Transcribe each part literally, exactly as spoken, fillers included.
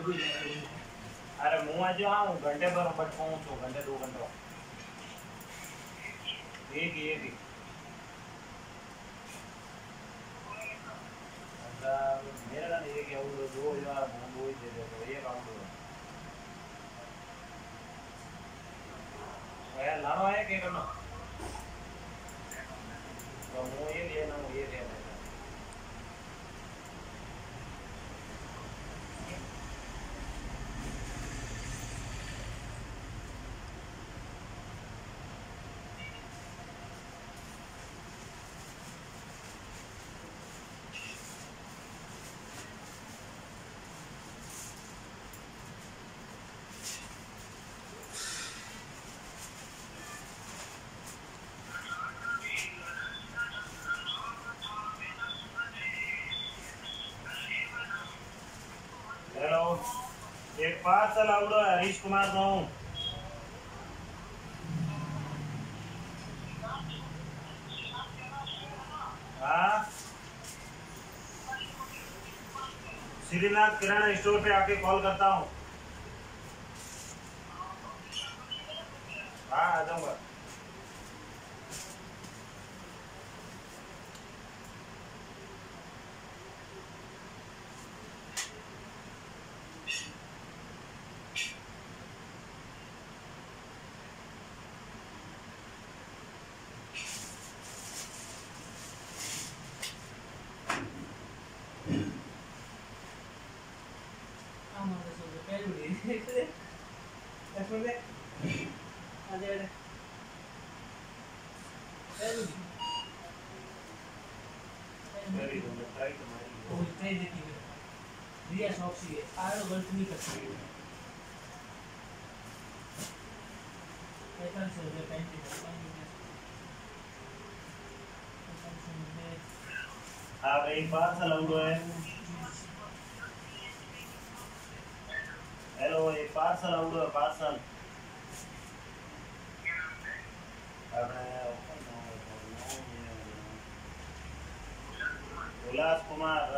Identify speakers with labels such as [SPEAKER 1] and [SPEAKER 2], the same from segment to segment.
[SPEAKER 1] अरे मुँह आज हाँ घंटे पर बट पहुँचो घंटे दो घंटे एक ही एक ही मेरा ना एक आउट दो यार दो ही दे दे तो एक आउट हो यार लाना है क्या करना तो मुँह ये लेना मुँह ये लेना हेलो एक पार्सल आउट है हरीश कुमार तो हूँ हाँ श्रीनाथ किराना स्टोर पे आके कॉल करता हूँ हाँ आ जाऊँगा हाँ भाई पार्सल आउट है हेलो एक पार्सल आउट है parcel Ullas Kumar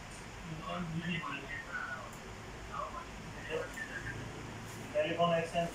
[SPEAKER 1] telephone exchange